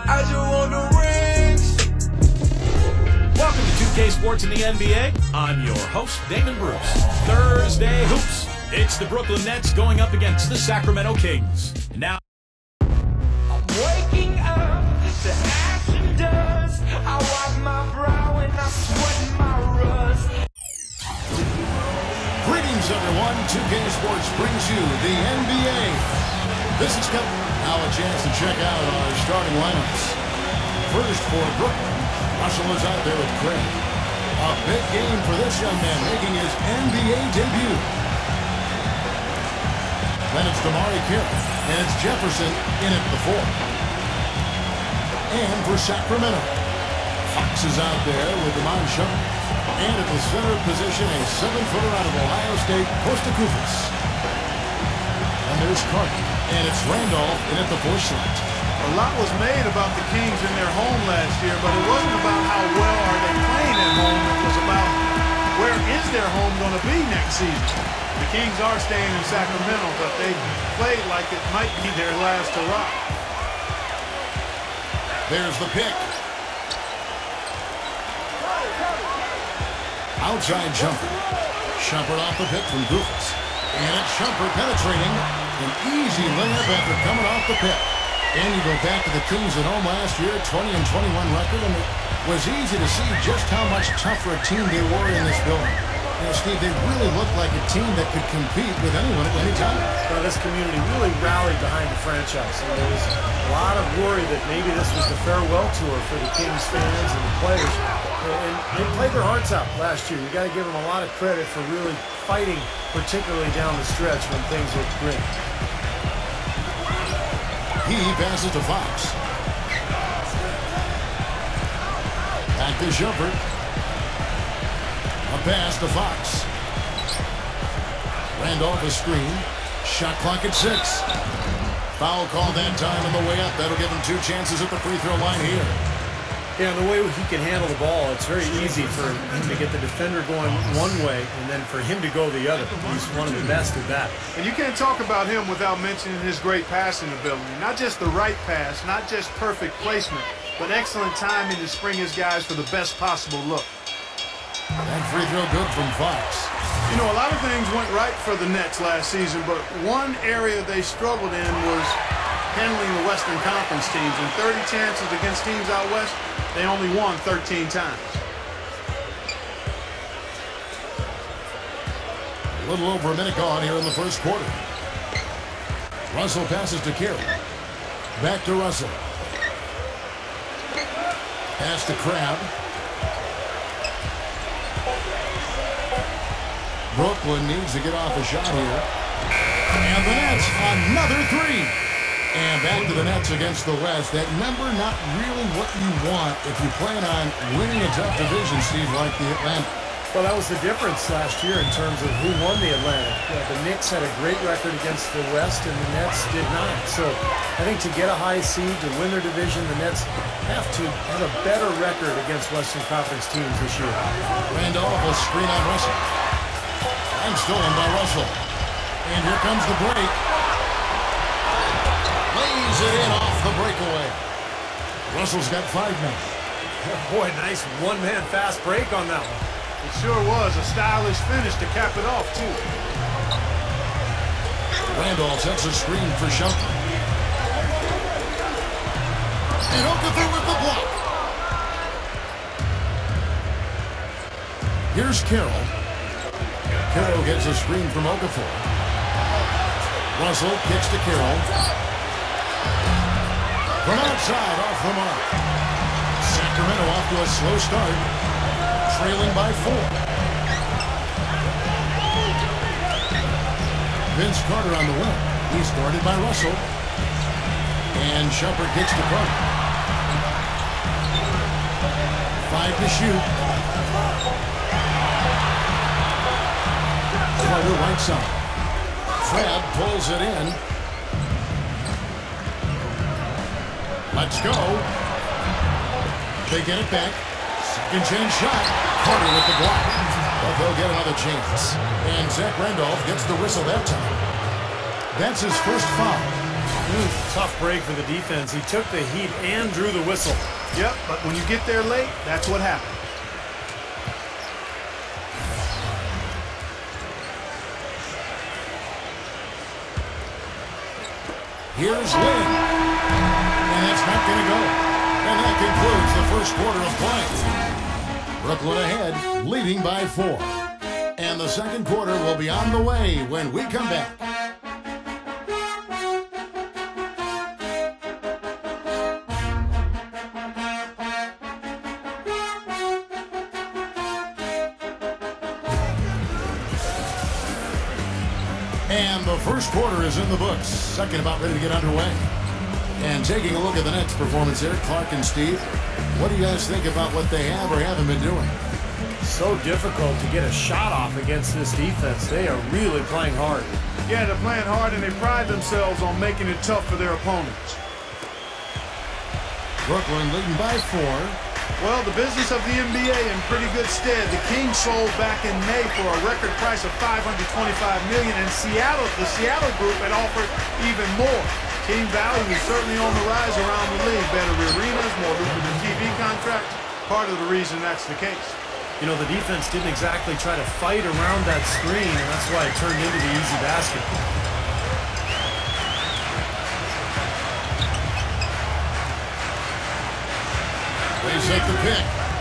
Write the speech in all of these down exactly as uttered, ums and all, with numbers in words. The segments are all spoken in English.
I just want the rings. Welcome to two K Sports in the N B A. I'm your host, Damon Bruce. Thursday Hoops. It's the Brooklyn Nets going up against the Sacramento Kings. And now, I'm waking up to action dust. I wipe my brow and I sweat my rust. Greetings, everyone. two K Sports brings you the N B A. This is Kevin. Now a chance to check out our starting lineups. First for Brooklyn, Russell is out there with Craig. A big game for this young man making his N B A debut. Then it's Damari Carroll, and it's Jefferson in at the four. And for Sacramento, Fox is out there with Iman Shumpert. And at the center position, a seven-footer out of Ohio State, Kosta Koufos. And there's Carter, and it's Randolph in at the four slot. A lot was made about the Kings in their home last year, but it wasn't about how well are they playing at home. It was about where is their home going to be next season. The Kings are staying in Sacramento, but they played like it might be their last hurrah. There's the pick. Outside Shumpert. Shumpert off the pick from Koufos. And it's Shumpert penetrating. An easy layup after coming off the pick. And you go back to the Kings at home last year, twenty and twenty-one record, and it was easy to see just how much tougher a team they were in this building. You know, Steve, they really looked like a team that could compete with anyone at any time. Well, this community really rallied behind the franchise. And there was a lot of worry that maybe this was the farewell tour for the Kings fans and the players. And they played their hearts out last year. You got to give them a lot of credit for really fighting, particularly down the stretch when things looked great. He passes to Fox. Back to Shumpert. A pass to Fox. Randolph a screen. Shot clock at six. Foul call that time on the way up. That'll give him two chances at the free throw line here. Yeah, the way he can handle the ball, it's very easy for him to get the defender going one way and then for him to go the other. He's one of the best at that. And you can't talk about him without mentioning his great passing ability. Not just the right pass, not just perfect placement, but excellent timing to spring his guys for the best possible look. That free throw good from Fox. You know, a lot of things went right for the Nets last season, but one area they struggled in was handling the Western Conference teams. In thirty chances against teams out west, they only won thirteen times. A little over a minute gone here in the first quarter. Russell passes to Carroll. Back to Russell. Pass to Crabbe. Brooklyn needs to get off a shot here. And the Nets, another three. And back to the Nets against the West. That number not really what you want if you plan on winning a tough division, Steve, like the Atlantic. Well, that was the difference last year in terms of who won the Atlantic. Yeah, the Knicks had a great record against the West, and the Nets did not. So I think to get a high seed, to win their division, the Nets have to have a better record against Western Conference teams this year. Randolph, a screen on Russell. And stolen by Russell. And here comes the break. Lays it in off the breakaway. Russell's got five now. Boy, nice one-man fast break on that one. It sure was a stylish finish to cap it off, too. Randolph sets a screen for Shumpert. And Okafor with the block. Here's Carroll. Carroll gets a screen from Okafor. Russell kicks to Carroll. From outside, off the mark. Sacramento off to a slow start, trailing by four. Vince Carter on the wing. He's guarded by Russell. And Shumpert kicks to Carter. Five to shoot. Carter right side. Crabbe pulls it in. Let's go. They get it back. Second chance shot. Carter with the block. But they'll get another chance. And Zach Randolph gets the whistle that time. That's his first foul. Mm, tough break for the defense. He took the heat and drew the whistle. Yep, but when you get there late, that's what happens. Here's Lynn. And that's not going to go. And that concludes the first quarter of play. Brooklyn ahead, leading by four. And the second quarter will be on the way when we come back. And the first quarter is in the books. Second about ready to get underway. And taking a look at the Nets' performance here, Clark and Steve, what do you guys think about what they have or haven't been doing? So difficult to get a shot off against this defense. They are really playing hard. Yeah, they're playing hard, and they pride themselves on making it tough for their opponents. Brooklyn leading by four. Well, the business of the N B A in pretty good stead. The Kings sold back in May for a record price of five hundred twenty-five million dollars, and Seattle, the Seattle group had offered even more. Team value is certainly on the rise around the league. Better arenas, more lucrative T V contracts. Part of the reason that's the case. You know, the defense didn't exactly try to fight around that screen, and that's why it turned into the easy basket. They take the pick.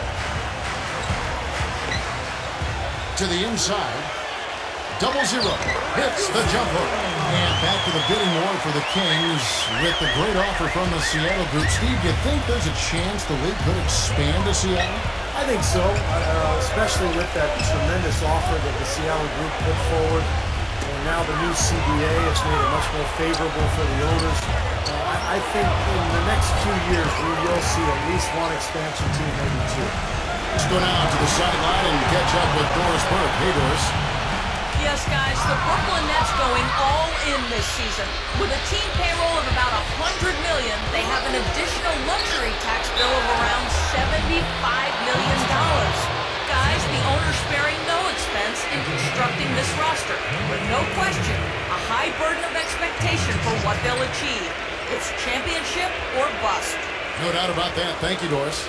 To the inside. Double zero. Hits the jump hook. And back to the bidding war for the Kings with the great offer from the Seattle group. Steve, do you think there's a chance the league could expand to Seattle? I think so, uh, especially with that tremendous offer that the Seattle group put forward. And now the new C B A has made it much more favorable for the owners. Uh, I, I think in the next few years we will see at least one expansion team, maybe two. Let's go now to the sideline and catch up with Doris Burke. Hey, Doris. Yes, guys, the Brooklyn Nets going all in this season. With a team payroll of about one hundred million dollars, they have an additional luxury tax bill of around seventy-five million dollars. Guys, the owner's sparing no expense in constructing this roster. With no question, a high burden of expectation for what they'll achieve. It's championship or bust. No doubt about that. Thank you, Doris.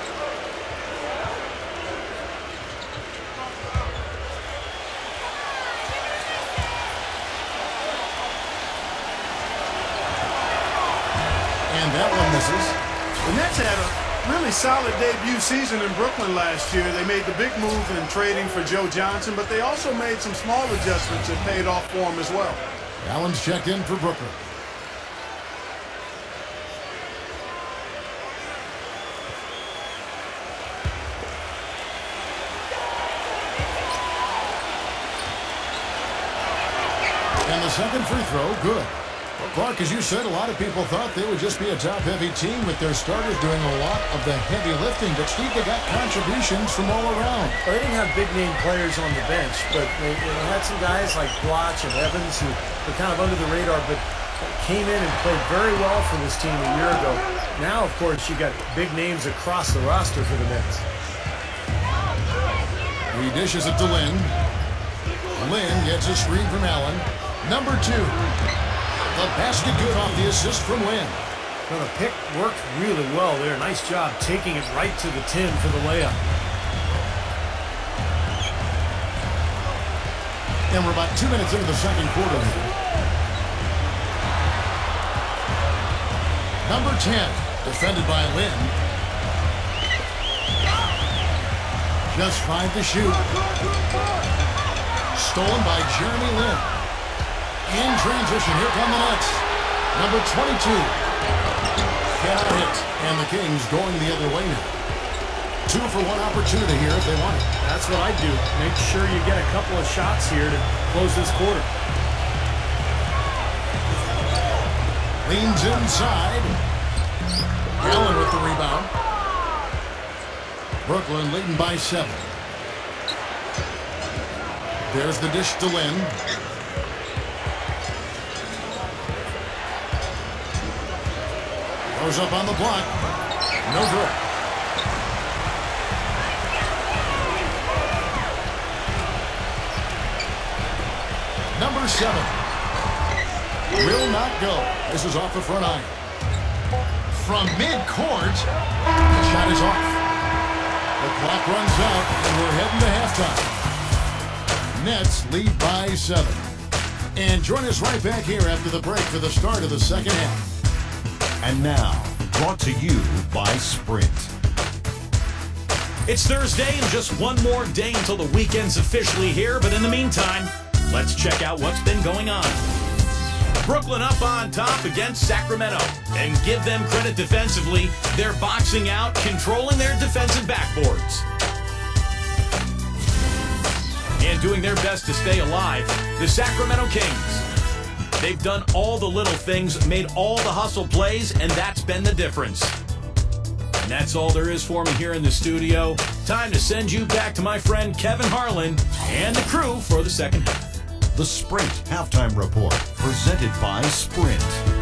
And that one misses. The Nets had a really solid debut season in Brooklyn last year. They made the big move in trading for Joe Johnson, but they also made some small adjustments that paid off for them as well. Allen's checked in for Brooklyn. And the second free throw, good. Well, Clark, as you said, a lot of people thought they would just be a top-heavy team with their starters doing a lot of the heavy lifting. But, Steve, they got contributions from all around. Well, they didn't have big-name players on the bench, but they, they had some guys like Blotch and Evans who were kind of under the radar, but came in and played very well for this team a year ago. Now, of course, you got big names across the roster for the Nets. He dishes it to Lynn. Lynn gets a screen from Allen. Number two. The basket good off the assist from Lynn. Well, the pick worked really well there. Nice job taking it right to the tin for the layup. And we're about two minutes into the second quarter. Number ten, defended by Lynn. Just five to shoot. Stolen by Jeremy Lin. In transition, here come the Nets. Number twenty-two. Cannot hit. And the Kings going the other way now. Two for one opportunity here if they want it. That's what I do. Make sure you get a couple of shots here to close this quarter. Leans inside. Allen with the rebound. Brooklyn leading by seven. There's the dish to Lynn. Goes up on the block. No good. Number seven. will not go. This is off the front iron. From midcourt, the shot is off. The clock runs out, and we're heading to halftime. Nets lead by seven. And join us right back here after the break for the start of the second half. And now, brought to you by Sprint. It's Thursday and just one more day until the weekend's officially here. But in the meantime, let's check out what's been going on. Brooklyn up on top against Sacramento. And give them credit defensively. They're boxing out, controlling their defensive backboards. And doing their best to stay alive, the Sacramento Kings. They've done all the little things, made all the hustle plays, and that's been the difference. And that's all there is for me here in the studio. Time to send you back to my friend Kevin Harlan and the crew for the second half. The Sprint Halftime Report, presented by Sprint.